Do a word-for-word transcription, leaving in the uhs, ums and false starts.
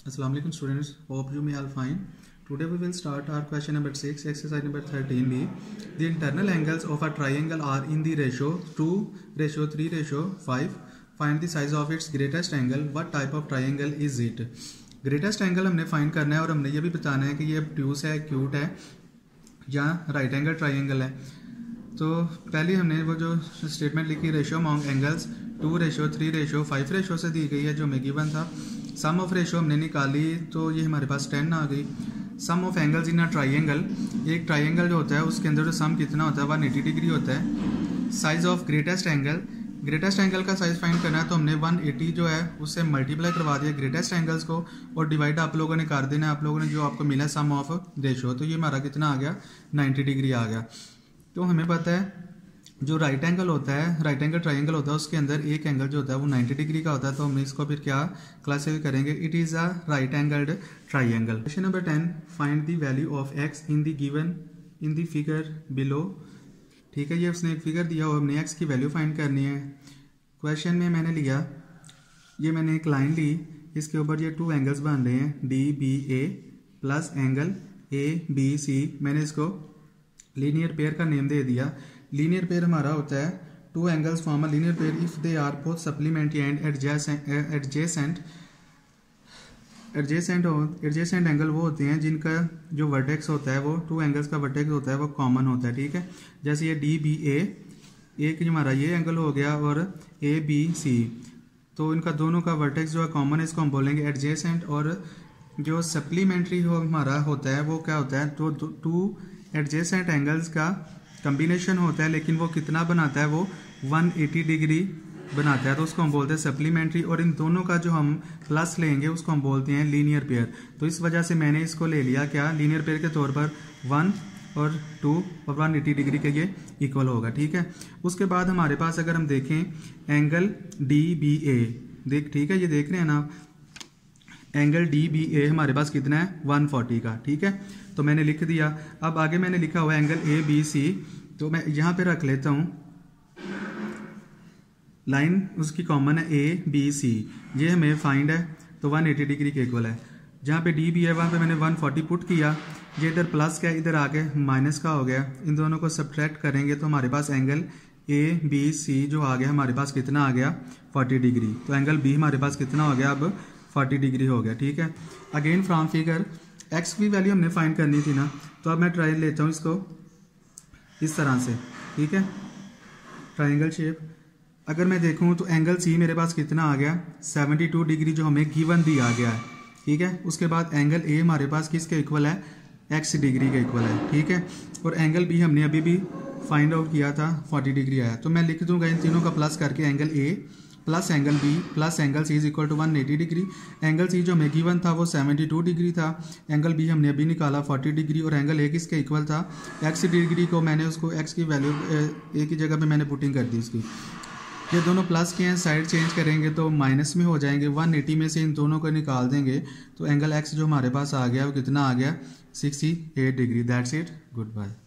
Assalamu alaikum students, hope you may all fine. Today we will start our question number six, exercise number thirteen B. The internal angles of a triangle are in the ratio two ratio three ratio five. Find the size of its greatest angle. What type of triangle is it? Greatest angle हमने find करना है और हमने ये भी बताना है कि ये obtuse है, acute है या right angle triangle है. तो पहले हमने वो जो स्टेटमेंट लिखी ratio among angles two ratio three ratio five ratio से दी गई है जो हमें गिवन था. सम ऑफ रेशियो हमने निकाली तो ये हमारे पास टेन आ गई. Sum of angles in a triangle, एक ट्राइंगल जो होता है उसके अंदर जो सम कितना होता है वन एटी डिग्री होता है. Size of greatest angle, greatest angle का साइज फाइंड करना है तो हमने वन एटी जो है उससे मल्टीप्लाई करवा दिया ग्रेटेस्ट एंगल्स को और डिवाइड आप लोगों ने कर देना है. आप लोगों ने जो आपको मिला सम ऑफ रेशियो, तो ये हमारा कितना आ गया नाइन्टी डिग्री आ गया. तो हमें पता है जो राइट एंगल होता है, राइट एंगल ट्राइंगल होता है उसके अंदर एक एंगल जो होता है वो नाइन्टी डिग्री का होता है. तो हम इसको फिर क्या क्लासिफाई करेंगे, it is a right angled triangle. Question number ten, find the value of x in the given in the figure below. ठीक है, ये उसने एक फिगर दिया और हमने एक्स की वैल्यू फाइंड करनी है. क्वेश्चन में मैंने लिया, ये मैंने एक लाइन ली, इसके ऊपर ये टू एंगल्स बन रहे हैं D B A plus angle A B C. मैंने इसको लीनियर पेयर का नेम दे दिया. लीनियर पेयर हमारा होता है two angles form a linear pair if they are both supplementary and adjacent. Adjacent adjacent adjacent angle वो होते हैं जिनका जो वर्टेक्स होता है वो टू एंगल्स का वर्टेक्स होता है वो कॉमन होता है. ठीक है, जैसे ये डी बी ए, एक हमारा ये एंगल हो गया और ए बी सी, तो इनका दोनों का वर्टेक्स जो है कॉमन है, इसको हम बोलेंगे एडजेसेंट. और जो सप्लीमेंट्री हो हमारा होता है वो क्या होता है, तो टू एडजेसेंट एंगल्स का कम्बिनेशन होता है, लेकिन वो कितना बनाता है, वो वन एटी डिग्री बनाता है, तो उसको हम बोलते हैं सप्लीमेंट्री. और इन दोनों का जो हम प्लस लेंगे उसको हम बोलते हैं लीनियर पेयर. तो इस वजह से मैंने इसको ले लिया क्या लीनियर पेयर के तौर पर, वन और टू और वन एटी डिग्री के ये इक्वल होगा. ठीक है, उसके बाद हमारे पास अगर हम देखें एंगल डी बी ए, देख ठीक है ये देख रहे हैं ना, एंगल डी बी ए हमारे पास कितना है वन फोर्टी का. ठीक है, तो मैंने लिख दिया. अब आगे मैंने लिखा हुआ एंगल ए बी सी, तो मैं यहाँ पे रख लेता हूँ लाइन उसकी कॉमन है ए बी सी, ये हमें फाइंड है तो वन एटी डिग्री के इक्वल है. जहाँ पे डी बी है वहाँ पे मैंने वन फोर्टी पुट किया, ये इधर प्लस का इधर आगे माइनस का हो गया. इन दोनों को सब्ट्रैक्ट करेंगे तो हमारे पास एंगल ए बी सी जो आ गया हमारे पास कितना आ गया फोर्टी डिग्री. तो एंगल बी हमारे पास कितना हो गया अब फोर्टी डिग्री हो गया. ठीक है, अगेन फ्रॉम फिगर एक्स की वैल्यू हमने फाइंड करनी थी ना, तो अब मैं ट्राई लेता हूँ इसको इस तरह से. ठीक है, ट्राइंगल शेप. अगर मैं देखूँ तो एंगल सी मेरे पास कितना आ गया सेवेंटी टू डिग्री जो हमें गिवन दिया गया है. ठीक है, उसके बाद एंगल ए हमारे पास किसके इक्वल है, एक्स डिग्री के इक्वल है. ठीक है, और एंगल बी हमने अभी भी फाइंड आउट किया था फोर्टी डिग्री आया. तो मैं लिख दूंगा इन तीनों का प्लस करके angle A plus angle B plus angle C is equal to one eighty degree. Angle C जो हमें गिवन था वो सेवेंटी टू डिग्री था, एंगल बी हमने अभी निकाला फोर्टी डिग्री और एंगल ए किसके इक्वल था एक्स डिग्री को. मैंने उसको एक्स की वैल्यू ए की जगह पे मैंने पुटिंग कर दी उसकी. ये दोनों प्लस के हैं, साइड चेंज करेंगे तो माइनस में हो जाएंगे. वन एटी में से इन दोनों को निकाल देंगे तो एंगल एक्स जो हमारे पास आ गया वो कितना आ गया sixty eight degree. That's it, good bye.